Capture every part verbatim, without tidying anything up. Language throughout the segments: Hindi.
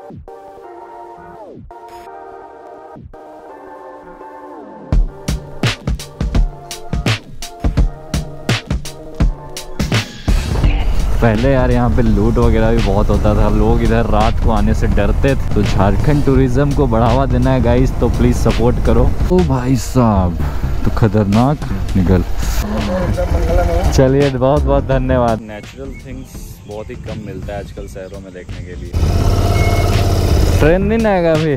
पहले यार यहाँ पे लूट वगैरह भी बहुत होता था, लोग इधर रात को आने से डरते थे। तो झारखंड टूरिज्म को बढ़ावा देना है गाइस, तो प्लीज़ सपोर्ट करो। ओ भाई साहब तो खतरनाक निकल। चलिए बहुत बहुत धन्यवाद। नेचुरल थिंग्स बहुत ही कम मिलता है आजकल शहरों में देखने के लिए। ट्रेन नहीं आएगा अभी।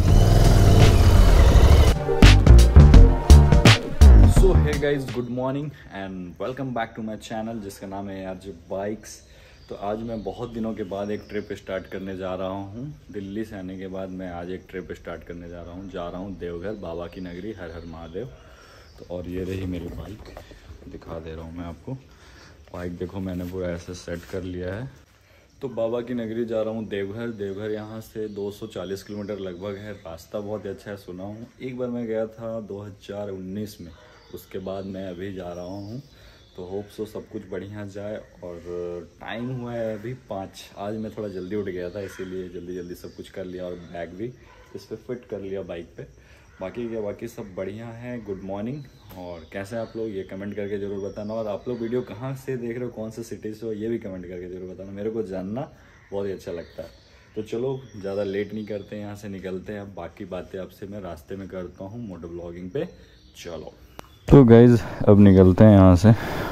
So hey guys, good morning and welcome back to my channel जिसका नाम है आरजे बाइक्स। तो आज मैं बहुत दिनों के बाद एक ट्रिप स्टार्ट करने जा रहा हूँ। दिल्ली से आने के बाद मैं आज एक ट्रिप स्टार्ट करने जा रहा हूँ। जा रहा हूँ देवघर, बाबा की नगरी, हर हर महादेव। तो और ये रही मेरी बाइक, दिखा दे रहा हूँ मैं आपको। बाइक देखो मैंने पूरा ऐसे सेट कर लिया है। तो बाबा की नगरी जा रहा हूँ देवघर। देवघर यहाँ से दो सौ चालीस किलोमीटर लगभग है। रास्ता बहुत अच्छा है, सुना हूँ। एक बार मैं गया था दो हज़ार उन्नीस में, उसके बाद मैं अभी जा रहा हूँ। तो होप सो सब कुछ बढ़िया जाए। और टाइम हुआ है अभी पाँच। आज मैं थोड़ा जल्दी उठ गया था, इसीलिए जल्दी जल्दी सब कुछ कर लिया और बैग भी इस पर फिट कर लिया बाइक पे। बाकी क्या, बाकी सब बढ़िया है। Good morning. और कैसे आप लोग ये कमेंट करके ज़रूर बताना। और आप लोग वीडियो कहाँ से देख रहे हो, कौन से सिटी से हो, ये भी कमेंट करके ज़रूर बताना। मेरे को जानना बहुत ही अच्छा लगता है। तो चलो ज़्यादा लेट नहीं करते, यहाँ से निकलते हैं। अब बाकी बातें आपसे मैं रास्ते में करता हूँ मोटो ब्लॉगिंग पे। चलो तो गाइज अब निकलते हैं यहाँ से।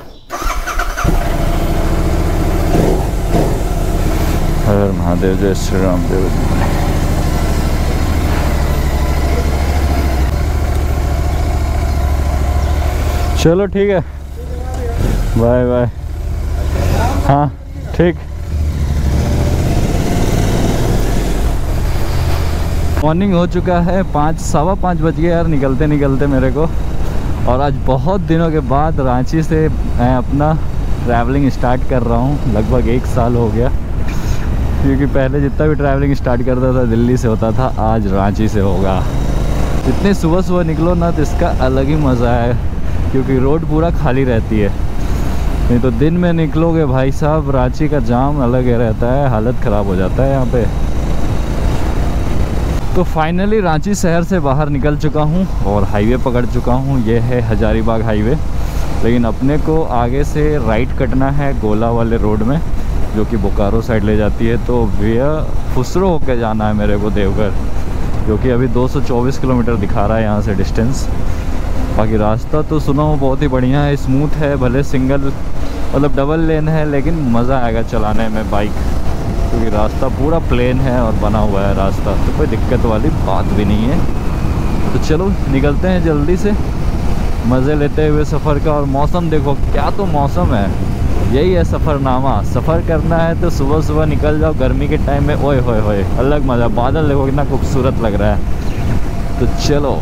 हर महादेव, जय श्री राम देव। चलो ठीक है, बाय बाय। हाँ ठीक। मॉर्निंग हो चुका है, पाँच सवा पाँच बज गए यार निकलते निकलते मेरे को। और आज बहुत दिनों के बाद रांची से मैं अपना ट्रैवलिंग स्टार्ट कर रहा हूँ। लगभग एक साल हो गया, क्योंकि पहले जितना भी ट्रैवलिंग स्टार्ट करता था दिल्ली से होता था, आज रांची से होगा। जितने सुबह सुबह निकलो ना तो इसका अलग ही मज़ा है, क्योंकि रोड पूरा खाली रहती है। नहीं तो दिन में निकलोगे भाई साहब, रांची का जाम अलग ही रहता है, हालत ख़राब हो जाता है यहाँ पे। तो फाइनली रांची शहर से बाहर निकल चुका हूँ और हाईवे पकड़ चुका हूँ। ये है हजारीबाग हाईवे। लेकिन अपने को आगे से राइट कटना है गोला वाले रोड में, जो कि बोकारो साइड ले जाती है। तो विया फुसरो होकर जाना है मेरे को देवघर, जो कि अभी दो सौ चौबीस किलोमीटर दिखा रहा है यहाँ से डिस्टेंस। बाकी रास्ता तो सुना हो बहुत ही बढ़िया है, स्मूथ है। भले सिंगल मतलब डबल लेन है, लेकिन मज़ा आएगा चलाने में बाइक, क्योंकि रास्ता पूरा प्लेन है और बना हुआ है रास्ता। तो कोई दिक्कत वाली बात भी नहीं है। तो चलो निकलते हैं जल्दी से, मज़े लेते हुए सफ़र का। और मौसम देखो क्या तो मौसम है, यही है सफ़रनामा। सफ़र करना है तो सुबह सुबह निकल जाओ गर्मी के टाइम में, ओए होए होए अलग मज़ा। बादल देखो कितना खूबसूरत लग रहा है। तो चलो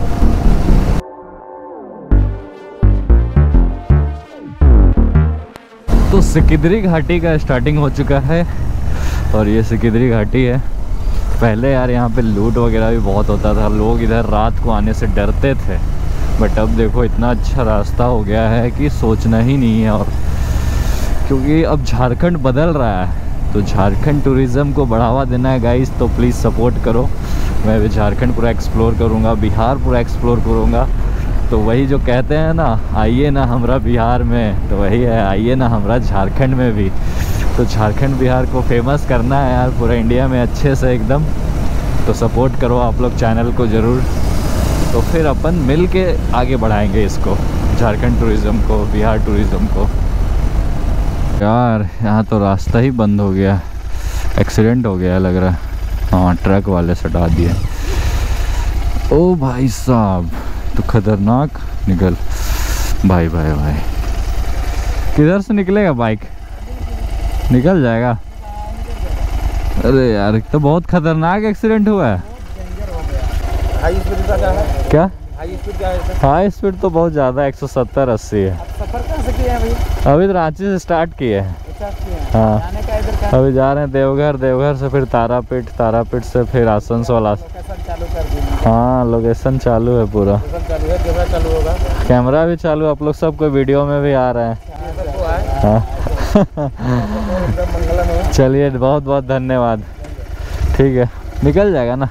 तो सिकिदरी घाटी का स्टार्टिंग हो चुका है। और ये सिकिदरी घाटी है। पहले यार यहाँ पे लूट वगैरह भी बहुत होता था, लोग इधर रात को आने से डरते थे। बट अब देखो इतना अच्छा रास्ता हो गया है कि सोचना ही नहीं है। और क्योंकि अब झारखंड बदल रहा है, तो झारखंड टूरिज़्म को बढ़ावा देना है गाइस, तो प्लीज़ सपोर्ट करो। मैं भी झारखंड पूरा एक्सप्लोर करूँगा, बिहार पूरा एक्सप्लोर करूँगा। तो वही जो कहते हैं ना, आइए ना हमरा बिहार में, तो वही है, आइए ना हमरा झारखंड में भी। तो झारखंड बिहार को फेमस करना है यार पूरा इंडिया में अच्छे से एकदम। तो सपोर्ट करो आप लोग चैनल को ज़रूर। तो फिर अपन मिल के आगे बढ़ाएंगे इसको, झारखंड टूरिज़्म को, बिहार टूरिज़्म को। यार यहाँ तो रास्ता ही बंद हो गया, एक्सीडेंट हो गया लग रहा है। हाँ ट्रक वाले सटा दिए। ओ भाई साहब तो खतरनाक निकल। भाई भाई भाई किधर से निकलेगा बाइक, निकल जाएगा। अरे यार तो बहुत खतरनाक एक्सीडेंट हुआ है। हाई स्पीड का है क्या? हाई स्पीड क्या है? हाई स्पीड तो बहुत ज़्यादा एक सौ सत्तर अस्सी है। सफर कहाँ से किए हैं भाई? अभी तो रांची से स्टार्ट किए हैं। हाँ अभी जा रहे हैं देवघर, देवघर से फिर तारापीठ, तारापीठ से फिर आसनसोल। चालू कर दी। हाँ लोकेशन चालू है पूरा, चालू है, कैमरा चालू होगा, कैमरा भी चालू। आप लोग सबको वीडियो में भी आ रहा है। हाँ चलिए बहुत बहुत धन्यवाद। ठीक है निकल जाएगा ना।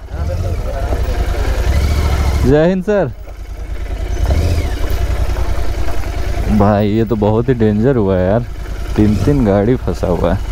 जय हिंद सर। भाई ये तो बहुत ही डेंजर हुआ है यार, तीन तीन गाड़ी फंसा हुआ है।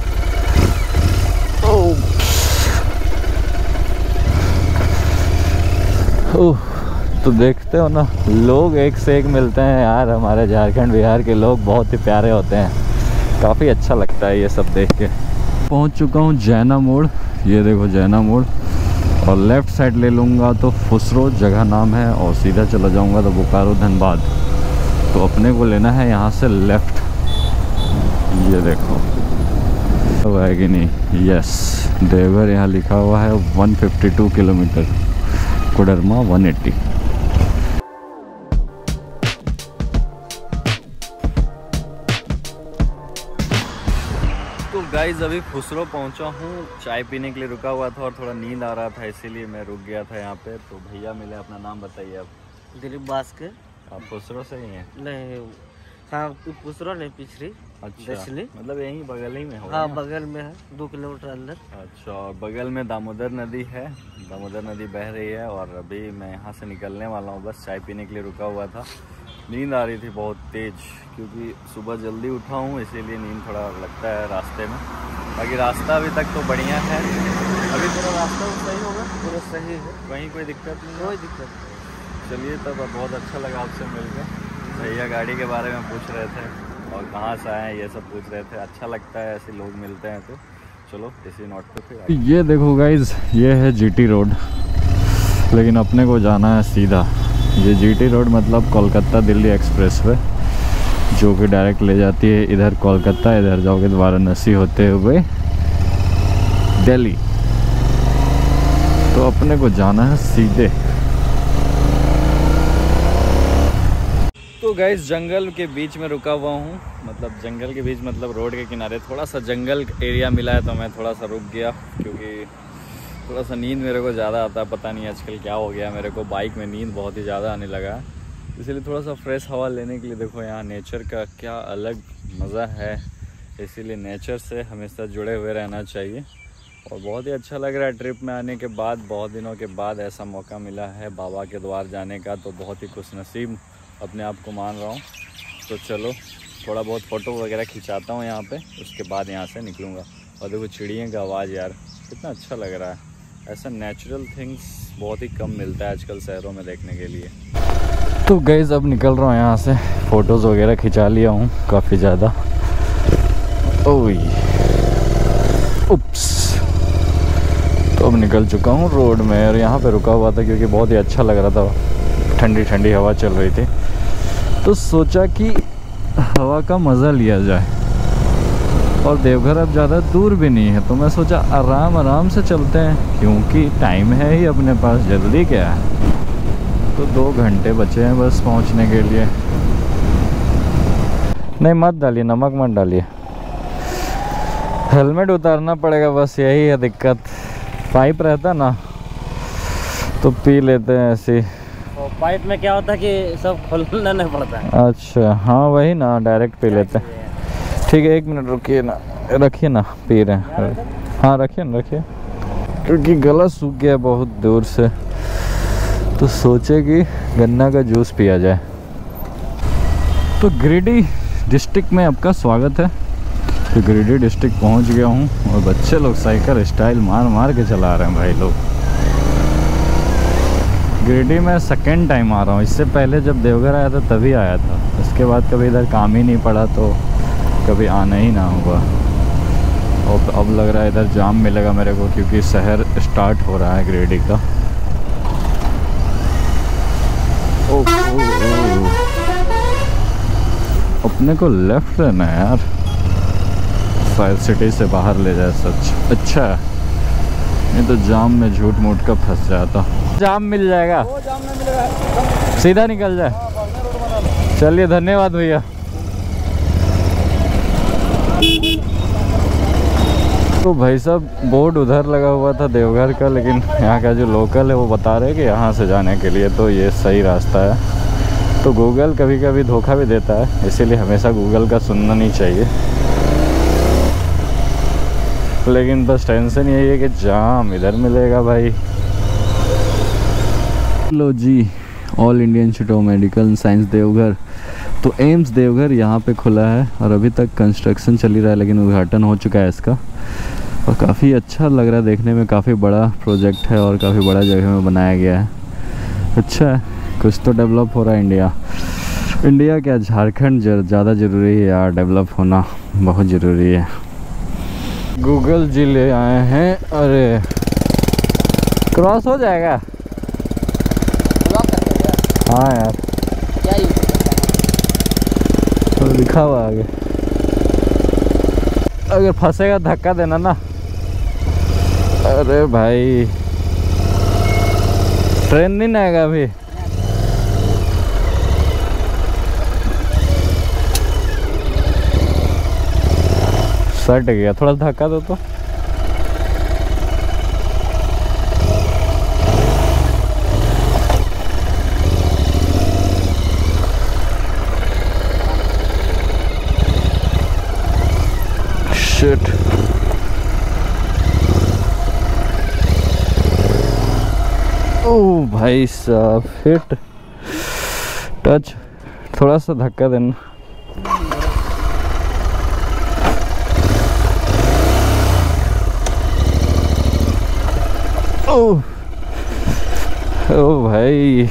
ओह, तो देखते हो ना, लोग एक से एक मिलते हैं यार। हमारे झारखंड बिहार के लोग बहुत ही प्यारे होते हैं, काफ़ी अच्छा लगता है ये सब देख के। पहुंच चुका हूँ जैना मोड़, ये देखो जैना मोड़, और लेफ़्ट साइड ले लूँगा तो फुसरो जगह नाम है, और सीधा चला जाऊँगा तो बोकारो धनबाद। तो अपने को लेना है यहाँ से लेफ़्ट। ये देखो तो है कि नहीं, यस, देवघर यहाँ लिखा हुआ है एक सौ बावन किलोमीटर, कोडरमा एक सौ अस्सी। तो गाइस अभी फुसरो पहुंचा हूँ, चाय पीने के लिए रुका हुआ था और थोड़ा नींद आ रहा था, इसीलिए मैं रुक गया था यहाँ पे। तो भैया मिले, अपना नाम बताइए आप। दिलीप बास्कर। आप फुसरो से ही हैं? नहीं, हाँ फुसरो नहीं, पिछड़ी। अच्छा, मतलब यहीं बगल ही में हो? हाँ बगल में है, दो किलोमीटर अंदर। अच्छा, और बगल में दामोदर नदी है, दामोदर नदी बह रही है। और अभी मैं यहाँ से निकलने वाला हूँ, बस चाय पीने के लिए रुका हुआ था। नींद आ रही थी बहुत तेज, क्योंकि सुबह जल्दी उठा हूँ, इसीलिए नींद थोड़ा लगता है रास्ते में। बाकी रास्ता अभी तक तो बढ़िया है। अभी थोड़ा रास्ता सही होगा? पूरा सही है, कहीं कोई दिक्कत नहीं? कोई दिक्कत नहीं। चलिए, तब बहुत अच्छा लगा आपसे मिलकर। भैया गाड़ी के बारे में पूछ रहे थे और कहाँ से आए हैं ये सब पूछ रहे थे। अच्छा लगता है ऐसे लोग मिलते हैं। तो चलो इसी नोट पे फिर। ये देखो गाइज, ये है जीटी रोड, लेकिन अपने को जाना है सीधा। ये जीटी रोड मतलब कोलकाता दिल्ली एक्सप्रेसवे, जो कि डायरेक्ट ले जाती है इधर कोलकाता, इधर जाओगे तो वाराणसी होते हुए दिल्ली। तो अपने को जाना है सीधे। तो गाइस जंगल के बीच में रुका हुआ हूँ, मतलब जंगल के बीच मतलब रोड के किनारे थोड़ा सा जंगल एरिया मिला है, तो मैं थोड़ा सा रुक गया, क्योंकि थोड़ा सा नींद मेरे को ज़्यादा आता है। पता नहीं आजकल क्या हो गया मेरे को, बाइक में नींद बहुत ही ज़्यादा आने लगा है, इसलिए थोड़ा सा फ्रेश हवा लेने के लिए। देखो यहाँ नेचर का क्या अलग मज़ा है, इसीलिए नेचर से हमेशा जुड़े हुए रहना चाहिए। और बहुत ही अच्छा लग रहा है ट्रिप में आने के बाद, बहुत दिनों के बाद ऐसा मौका मिला है बाबा के द्वार जाने का, तो बहुत ही खुशनसीब अपने आप को मान रहा हूँ। तो चलो थोड़ा बहुत फ़ोटो वगैरह खिंचाता हूँ यहाँ पे, उसके बाद यहाँ से निकलूँगा। और देखो चिड़ियों का आवाज़ यार कितना अच्छा लग रहा है। ऐसा नेचुरल थिंग्स बहुत ही कम मिलता है आजकल शहरों में देखने के लिए। तो गाइस अब निकल रहा हूँ यहाँ से, फ़ोटोज़ वगैरह खिंचा लिया हूँ काफ़ी ज़्यादा। ओह उप्स, तो अब निकल चुका हूँ रोड में, और यहाँ पे रुका हुआ था क्योंकि बहुत ही अच्छा लग रहा था, ठंडी ठंडी हवा चल रही थी, तो सोचा कि हवा का मज़ा लिया जाए। और देवघर अब ज़्यादा दूर भी नहीं है, तो मैं सोचा आराम आराम से चलते हैं, क्योंकि टाइम है ही अपने पास, जल्दी क्या है। तो दो घंटे बचे हैं बस पहुंचने के लिए। नहीं मत डालिए, नमक मत डालिए, हेलमेट उतारना पड़ेगा, बस यही है दिक्कत। पाइप रहता ना तो पी लेते हैं ऐसे। तो पाइप में क्या होता है कि सब खोलना नहीं पड़ता है। अच्छा हाँ वही ना, डायरेक्ट पी लेते हैं। ठीक है एक मिनट रुकिए ना, रखिए ना, पी रहे हैं। हाँ रखिए ना, रखिए, क्योंकि गला सूख गया बहुत दूर से, तो सोचे कि गन्ना का जूस पिया जाए। तो गिरिडीह डिस्ट्रिक्ट में आपका स्वागत है। तो गिरिडीह डिस्ट्रिक्ट पहुंच गया हूं, और बच्चे लोग साइकिल स्टाइल मार मार के चला रहे हैं भाई लोग। गिरिडीह में सेकेंड टाइम आ रहा हूँ, इससे पहले जब देवघर आया था तभी आया था, इसके बाद कभी इधर काम ही नहीं पड़ा, तो कभी आना ही ना हुआ। और अब लग रहा है इधर जाम मिलेगा मेरे को, क्योंकि शहर स्टार्ट हो रहा है गिरिडीह का। ओ, ओ, ओ, अपने को लेफ्ट रहना है यार, शायद सिटी से बाहर ले जाए सच। अच्छा नहीं तो जाम में झूठ मूठ का फंस जाता। जाम मिल जाएगा, वो जाम नहीं मिलेगा, सीधा निकल जाए। चलिए धन्यवाद भैया। तो भाई साहब बोर्ड उधर लगा हुआ था देवघर का, लेकिन यहाँ का जो लोकल है वो बता रहे हैं कि यहाँ से जाने के लिए तो ये सही रास्ता है। तो गूगल कभी कभी धोखा भी देता है, इसीलिए हमेशा गूगल का सुनना नहीं चाहिए। लेकिन बस टेंशन यही है कि जाम इधर मिलेगा भाई। लो जी, all Indian institute of medical science Deoghar, तो एम्स देवघर यहाँ पे खुला है और अभी तक कंस्ट्रक्शन चल ही रहा है, लेकिन उद्घाटन हो चुका है इसका और काफ़ी अच्छा लग रहा है देखने में। काफ़ी बड़ा प्रोजेक्ट है और काफ़ी बड़ा जगह में बनाया गया है। अच्छा है, कुछ तो डेवलप हो रहा है इंडिया। इंडिया क्या, झारखंड ज़्यादा ज़रूरी है यार, डेवलप होना बहुत ज़रूरी है। गूगल जी ले आए हैं। अरे क्रॉस हो जाएगा? हाँ यार, क्या यूज तो लिखा हुआ आगे, अगर फंसेगा धक्का देना ना। अरे भाई ट्रेन नहीं आएगा अभी। सट गया, थोड़ा धक्का दो तो। शिट, ओ भाई साहब, हिट टच, थोड़ा सा धक्का देना। ओ ओ भाई,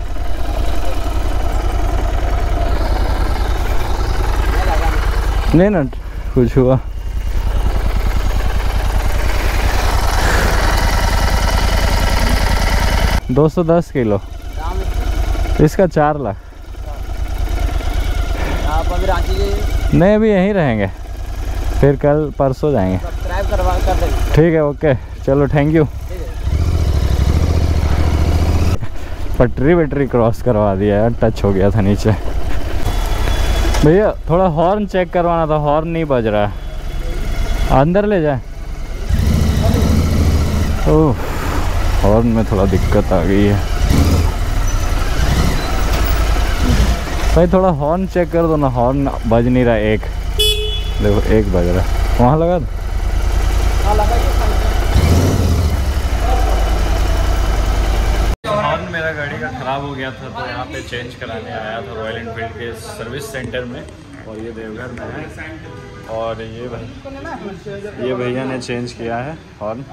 नहीं ना कुछ हुआ। दो सौ दस किलो, इसका चार लाख। आप अभी रांची के? नहीं, अभी यहीं रहेंगे, फिर कल परसों जाएंगे। सब्सक्राइब करवा कर देंगे। ठीक है, ओके, चलो थैंक यू। पटरी वटरी क्रॉस करवा दिया यार, टच हो गया था नीचे। भैया थोड़ा हॉर्न चेक करवाना था, हॉर्न नहीं बज रहा है, अंदर ले जाए। ओह, हॉर्न में थोड़ा दिक्कत आ गई है भाई, थोड़ा हॉर्न चेक कर दो ना। हॉर्न बज नहीं रहा, एक देखो एक बज रहा है, वहाँ लगा दो। हॉर्न मेरा गाड़ी का ख़राब हो गया था, तो यहाँ पे चेंज कराने आया था रॉयल एनफील्ड के सर्विस सेंटर में, और ये देवघर में है। और ये भाई ये भैया ने चेंज किया है हॉर्न।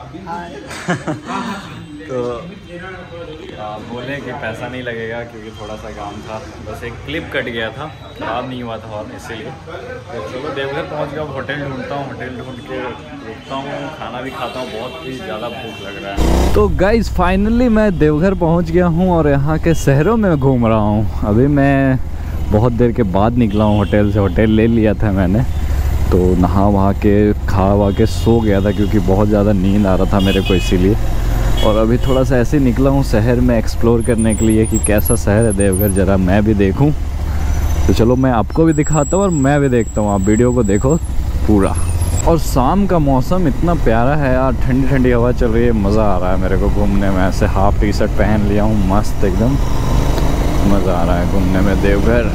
तो आ, बोले कि पैसा नहीं लगेगा क्योंकि थोड़ा सा काम था, बस एक क्लिप कट गया था, ख़राब नहीं हुआ था हॉर्न, इसीलिए। तो चलो देवघर पहुंच गया, होटल ढूंढता हूँ, होटल ढूंढ के रुकता हूँ, खाना भी खाता हूँ, बहुत ही ज़्यादा भूख लग रहा है। तो गाइस फाइनली मैं देवघर पहुँच गया हूँ और यहाँ के शहरों में घूम रहा हूँ। अभी मैं बहुत देर के बाद निकला हूँ होटल से, होटल ले लिया था मैंने, तो नहा वहा के खा वा के सो गया था क्योंकि बहुत ज़्यादा नींद आ रहा था मेरे को, इसीलिए। और अभी थोड़ा सा ऐसे निकला हूँ शहर में एक्सप्लोर करने के लिए कि कैसा शहर है देवघर, ज़रा मैं भी देखूँ। तो चलो मैं आपको भी दिखाता हूँ और मैं भी देखता हूँ, आप वीडियो को देखो पूरा। और शाम का मौसम इतना प्यारा है यार, ठंडी ठंडी हवा चल रही है, मज़ा आ रहा है मेरे को घूमने में। ऐसे हाफ टी शर्ट पहन लिया हूँ, मस्त एकदम मज़ा आ रहा है घूमने में देवघर।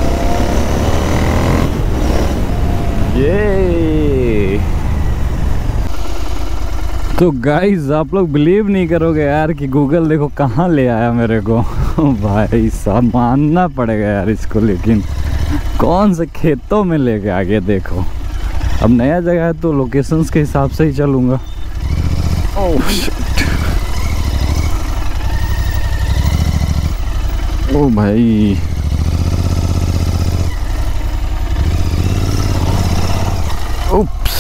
ये तो गाइस आप लोग बिलीव नहीं करोगे यार कि गूगल देखो कहाँ ले आया मेरे को। भाई साहब मानना पड़ेगा यार इसको, लेकिन कौन से खेतों में लेके आ गया देखो। अब नया जगह है तो लोकेशंस के हिसाब से ही चलूँगा। ओह शिट, ओ भाई उप्स,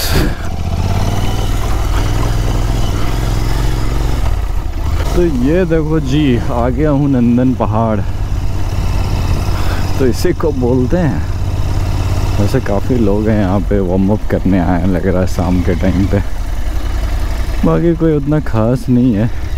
तो ये देखो जी आ गया हूँ नंदन पहाड़, तो इसी को बोलते हैं। वैसे काफ़ी लोग हैं यहाँ पे, वार्म अप करने आए हैं लग रहा है शाम के टाइम पे, बाकी कोई उतना खास नहीं है।